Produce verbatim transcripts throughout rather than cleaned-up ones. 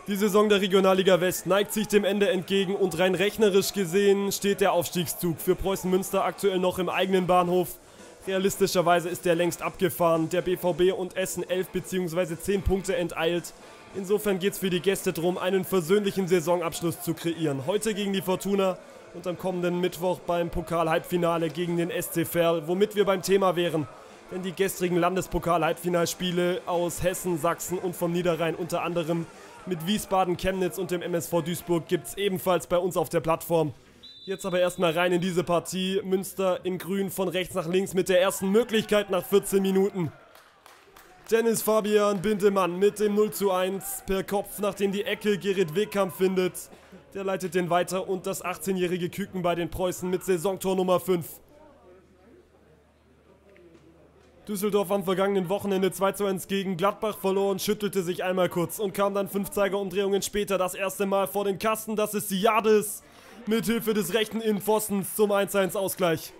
Die Saison der Regionalliga West neigt sich dem Ende entgegen und rein rechnerisch gesehen steht der Aufstiegszug für Preußen Münster aktuell noch im eigenen Bahnhof. Realistischerweise ist der längst abgefahren, der B V B und Essen elf bzw. zehn Punkte enteilt. Insofern geht es für die Gäste darum, einen versöhnlichen Saisonabschluss zu kreieren. Heute gegen die Fortuna und am kommenden Mittwoch beim Pokal-Halbfinale gegen den S C Verl, womit wir beim Thema wären. Denn die gestrigen Landespokal-Halbfinalspiele aus Hessen, Sachsen und vom Niederrhein unter anderem mit Wiesbaden, Chemnitz und dem M S V Duisburg gibt es ebenfalls bei uns auf der Plattform. Jetzt aber erstmal rein in diese Partie. Münster in grün von rechts nach links mit der ersten Möglichkeit nach vierzehn Minuten. Dennis Fabian Bindemann mit dem null zu eins per Kopf, nachdem die Ecke Gerrit Wehkamp findet. Der leitet den weiter und das achtzehnjährige Küken bei den Preußen mit Saisontor Nummer fünf. Düsseldorf am vergangenen Wochenende zwei zu eins gegen Gladbach verloren, schüttelte sich einmal kurz und kam dann fünf Zeigerumdrehungen später das erste Mal vor den Kasten. Das ist Siades mit Hilfe des rechten Innenpfostens zum eins zu eins Ausgleich.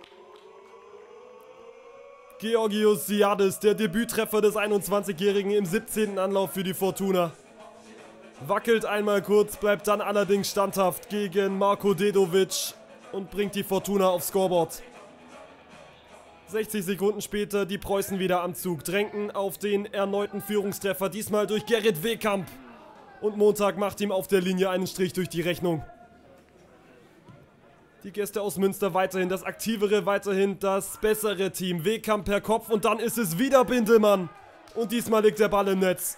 Georgios Siades, der Debüttreffer des einundzwanzigjährigen im siebzehnten Anlauf für die Fortuna. Wackelt einmal kurz, bleibt dann allerdings standhaft gegen Marko Dedovic und bringt die Fortuna aufs Scoreboard. sechzig Sekunden später die Preußen wieder am Zug, drängen auf den erneuten Führungstreffer, diesmal durch Gerrit Wehkamp. Und Montag macht ihm auf der Linie einen Strich durch die Rechnung. Die Gäste aus Münster weiterhin das aktivere, weiterhin das bessere Team. Wehkamp per Kopf und dann ist es wieder Bindemann. Und diesmal liegt der Ball im Netz.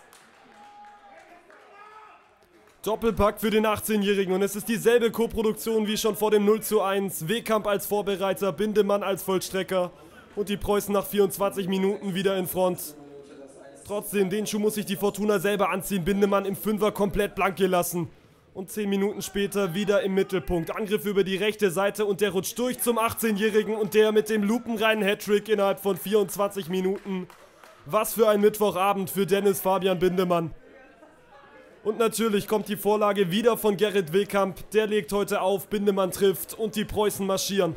Doppelpack für den achtzehnjährigen und es ist dieselbe Koproduktion wie schon vor dem null zu eins. Wehkamp als Vorbereiter, Bindemann als Vollstrecker. Und die Preußen nach vierundzwanzig Minuten wieder in Front. Trotzdem, den Schuh muss sich die Fortuna selber anziehen. Bindemann im Fünfer komplett blank gelassen. Und zehn Minuten später wieder im Mittelpunkt. Angriff über die rechte Seite und der rutscht durch zum achtzehnjährigen und der mit dem lupenreinen Hattrick innerhalb von vierundzwanzig Minuten. Was für ein Mittwochabend für Dennis Fabian Bindemann. Und natürlich kommt die Vorlage wieder von Gerrit Wehkamp. Der legt heute auf, Bindemann trifft und die Preußen marschieren.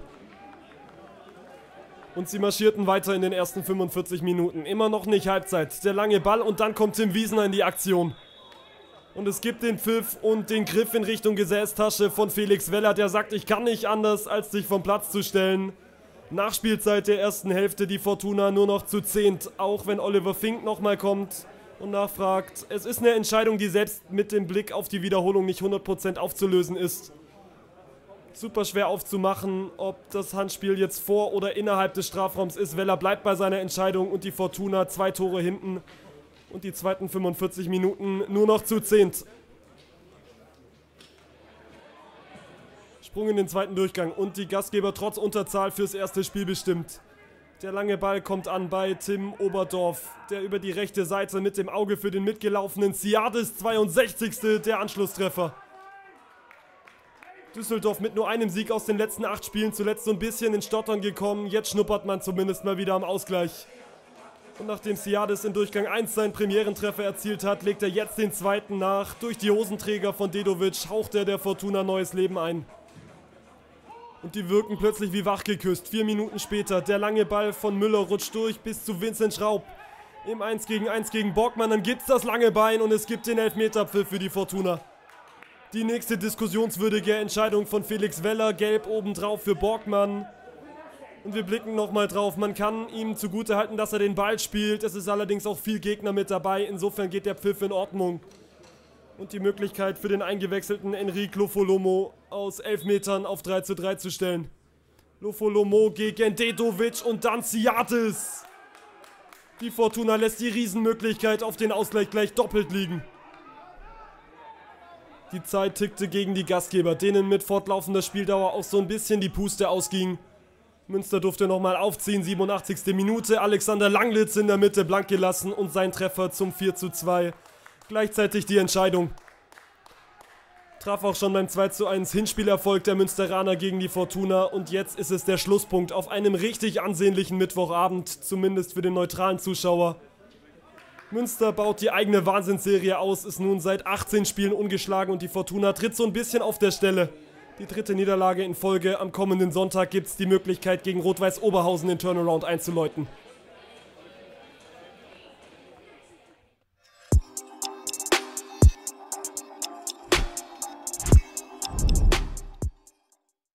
Und sie marschierten weiter in den ersten fünfundvierzig Minuten. Immer noch nicht Halbzeit. Der lange Ball und dann kommt Tim Wiesner in die Aktion. Und es gibt den Pfiff und den Griff in Richtung Gesäßtasche von Felix Weller. Der sagt, ich kann nicht anders, als sich vom Platz zu stellen. Nachspielzeit der ersten Hälfte, die Fortuna nur noch zu zehnt. Auch wenn Oliver Fink nochmal kommt und nachfragt. Es ist eine Entscheidung, die selbst mit dem Blick auf die Wiederholung nicht hundert Prozent aufzulösen ist. Super schwer aufzumachen, ob das Handspiel jetzt vor oder innerhalb des Strafraums ist. Weller bleibt bei seiner Entscheidung und die Fortuna zwei Tore hinten. Und die zweiten fünfundvierzig Minuten nur noch zu zehnt. Sprung in den zweiten Durchgang und die Gastgeber trotz Unterzahl fürs erste Spiel bestimmt. Der lange Ball kommt an bei Tim Oberdorf, der über die rechte Seite mit dem Auge für den mitgelaufenen Siades, zweiundsechzigste der Anschlusstreffer. Düsseldorf mit nur einem Sieg aus den letzten acht Spielen, zuletzt so ein bisschen in Stottern gekommen. Jetzt schnuppert man zumindest mal wieder am Ausgleich. Und nachdem Siades in Durchgang eins seinen Premierentreffer erzielt hat, legt er jetzt den zweiten nach. Durch die Hosenträger von Dedovic haucht er der Fortuna neues Leben ein. Und die wirken plötzlich wie wachgeküsst. Vier Minuten später, der lange Ball von Müller rutscht durch bis zu Vincent Schraub. Im eins gegen eins gegen Borgmann, dann gibt's das lange Bein und es gibt den Elfmeterpfiff für die Fortuna. Die nächste diskussionswürdige Entscheidung von Felix Weller, gelb obendrauf für Borgmann. Und wir blicken nochmal drauf, man kann ihm zugutehalten, dass er den Ball spielt. Es ist allerdings auch viel Gegner mit dabei, insofern geht der Pfiff in Ordnung. Und die Möglichkeit für den eingewechselten Enrique Lofolomo aus elf Metern auf drei zu drei zu stellen. Lofolomo gegen Dedovic und dann Siades. Die Fortuna lässt die Riesenmöglichkeit auf den Ausgleich gleich doppelt liegen. Die Zeit tickte gegen die Gastgeber, denen mit fortlaufender Spieldauer auch so ein bisschen die Puste ausging. Münster durfte nochmal aufziehen, siebenundachtzigste Minute. Alexander Langlitz in der Mitte blank gelassen und sein Treffer zum vier zu zwei. Gleichzeitig die Entscheidung. Traf auch schon beim zwei zu eins Hinspielerfolg der Münsteraner gegen die Fortuna. Und jetzt ist es der Schlusspunkt auf einem richtig ansehnlichen Mittwochabend, zumindest für den neutralen Zuschauer. Münster baut die eigene Wahnsinnsserie aus, ist nun seit achtzehn Spielen ungeschlagen und die Fortuna tritt so ein bisschen auf der Stelle. Die dritte Niederlage in Folge. Am kommenden Sonntag gibt es die Möglichkeit, gegen Rot-Weiß Oberhausen den Turnaround einzuläuten.